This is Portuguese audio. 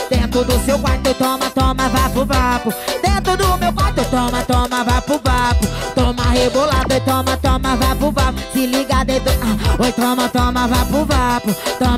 Dentro do seu quarto, toma, toma, vapo, vapo. Dentro do meu quarto, toma, toma, vapo, vapo. Toma rebolado e toma, toma, vapo, vapo. Se liga dentro, oi, toma, toma, vapo, vapo. Toma